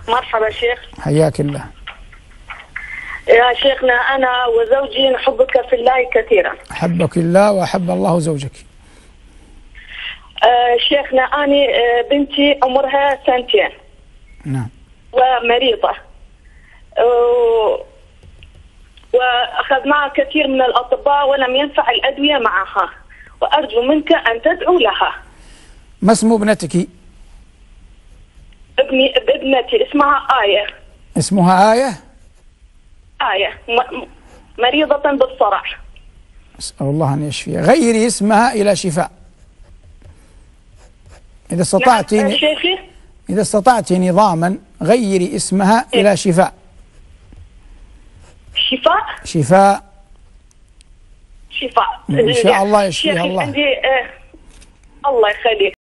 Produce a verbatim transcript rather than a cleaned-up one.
مرحبا شيخ. حياك الله. يا شيخنا أنا وزوجي نحبك في الله كثيرا. أحبك الله وأحب الله زوجك. آه شيخنا أنا آه بنتي عمرها سنتين. نعم. ومريضة. آه وأخذناها كثير من الأطباء ولم ينفع الأدوية معها، وأرجو منك أن تدعو لها. ما اسم ابنتك؟ ابني ابنتي اسمها آية. اسمها آية؟ آية مريضة بالصرع. أسأل الله أن يشفيها. غيري اسمها إلى شفاء إذا استطعت. نعم شيخي. إذا استطعت نظاما غيري اسمها إيه؟ إلى شفاء. شفاء. شفاء. شفاء إن شاء الله يشفيها الله. عندي آه الله يخليك.